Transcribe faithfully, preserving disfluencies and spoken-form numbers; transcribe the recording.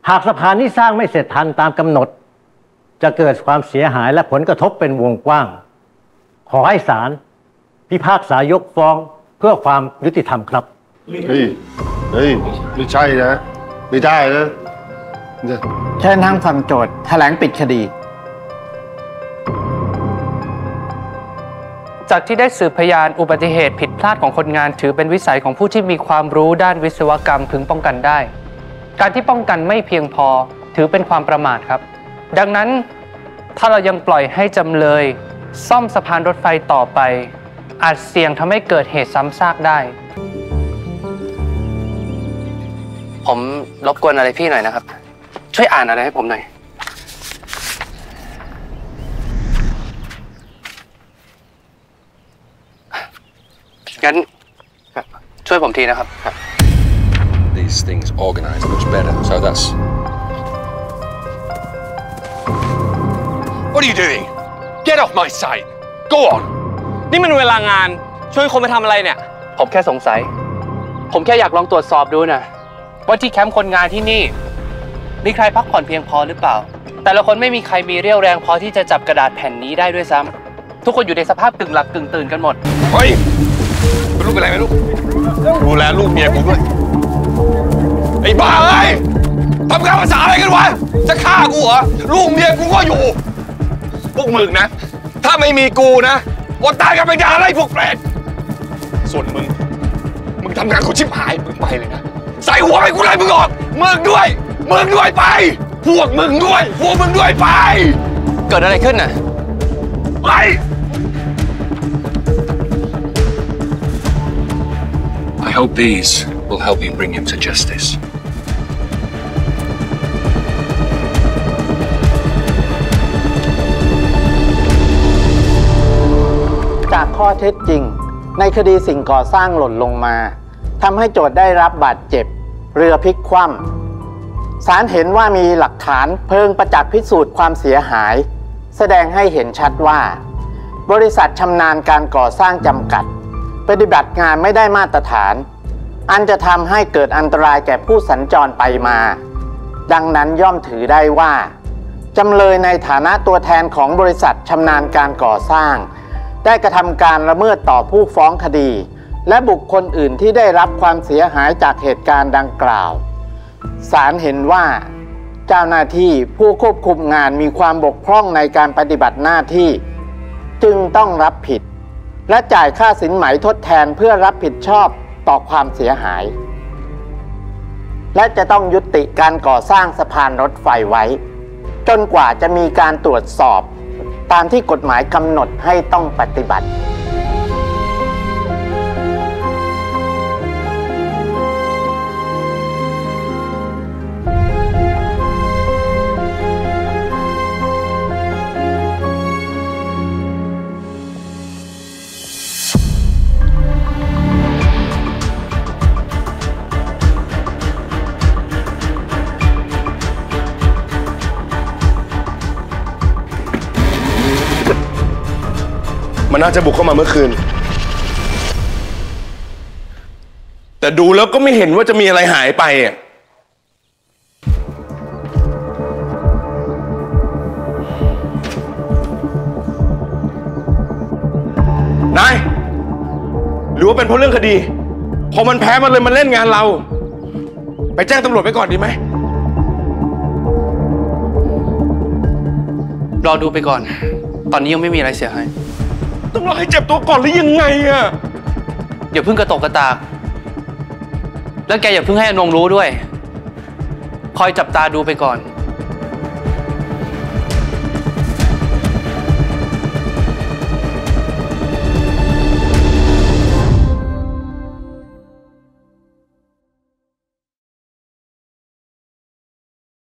หากสะพานนี้สร้างไม่เสร็จทันตามกำหนดจะเกิดความเสียหายและผลกระทบเป็นวงกว้างขอให้ศาลพิพากษายกฟ้องเพื่อความยุติธรรมครับเฮ้ยเฮ้ยไม่ใช่นะไม่ได้นะเชิญทางฝั่งโจทย์แถลงปิดคดีจากที่ได้สืบพยานอุบัติเหตุผิดพลาดของคนงานถือเป็นวิสัยของผู้ที่มีความรู้ด้านวิศวกรรมพึงป้องกันได้การที่ป้องกันไม่เพียงพอถือเป็นความประมาทครับดังนั้นถ้าเรายังปล่อยให้จำเลยซ่อมสะพานรถไฟต่อไปอาจเสี่ยงทำให้เกิดเหตุซ้ำซากได้ผมรบกวนอะไรพี่หน่อยนะครับช่วยอ่านอะไรให้ผมหน่อยงั้นช่วยผมทีนะครับ These things organized much better, so that's. What are you doing? Get off my site. Go on. นี่มันเวลางานช่วยคนไปทำอะไรเนี่ยผมแค่สงสัยผมแค่อยากลองตรวจสอบดูนะว่าที่แคมป์คนงานที่นี่มีใครพักผ่อนเพียงพอหรือเปล่าแต่ละคนไม่มีใครมีเรี่ยวแรงพอที่จะจับกระดาษแผ่นนี้ได้ด้วยซ้ำทุกคนอยู่ในสภาพกึ่งหลับกึ่งตื่นกันหมดเฮ้ยเป็นลูกอะไรไหมลูกดูแลลูกเมียกูด้วยไอ้บ้าเอ้ยทำการภาษาอะไรกันวะจะฆ่ากูเหรอลูกเมียกูก็อยู่พวกมึงนะถ้าไม่มีกูนะอดตายกันไปด่าอะไรพวกเปรตส่วนมึงมึงทำงานกูชิบหายมึงไปเลยนะใส่หัวไปกูเลยมึงออกมึงด้วยมึงด้วยไปพวกมึงด้วยพวกมึงด้วยไปเกิดอะไรขึ้นน่ะไปI hope these will help you bring him to justice. จากข้อเท็จจริงในคดีสิ่งก่อสร้างหล่นลงมาทำให้โจทย์ได้รับบาดเจ็บเรือพลิกคว่ำศาลเห็นว่ามีหลักฐานเพิงประจักษ์พิสูจน์ความเสียหายแสดงให้เห็นชัดว่าบริษัทชำนาญการก่อสร้างจำกัดปฏิบัติงานไม่ได้มาตรฐานอันจะทำให้เกิดอันตรายแก่ผู้สัญจรไปมาดังนั้นย่อมถือได้ว่าจำเลยในฐานะตัวแทนของบริษัทชำนาญการก่อสร้างได้กระทำการละเมิดต่อผู้ฟ้องคดีและบุคคลอื่นที่ได้รับความเสียหายจากเหตุการณ์ดังกล่าวศาลเห็นว่าเจ้าหน้าที่ผู้ควบคุมงานมีความบกพร่องในการปฏิบัติหน้าที่จึงต้องรับผิดและจ่ายค่าสินไหมทดแทนเพื่อรับผิดชอบต่อความเสียหายและจะต้องยุติการก่อสร้างสะพานรถไฟไว้จนกว่าจะมีการตรวจสอบตามที่กฎหมายกำหนดให้ต้องปฏิบัติมันน่าจะบุกเข้ามาเมื่อคืนแต่ดูแล้วก็ไม่เห็นว่าจะมีอะไรหายไปอ่ะนายหรือว่าเป็นเพราะเรื่องคดีพอมันแพ้มันเลยมันเล่นงานเราไปแจ้งตำรวจไปก่อนดีไหมรอดูไปก่อนตอนนี้ยังไม่มีอะไรเสียหายต้องรอให้เจ็บตัวก่อนหรือยังไงอะอย่าเพิ่งกระตกกระตากแล้วแกอย่าเพิ่งให้อนงรู้ด้วยคอยจับตาดูไปก่อน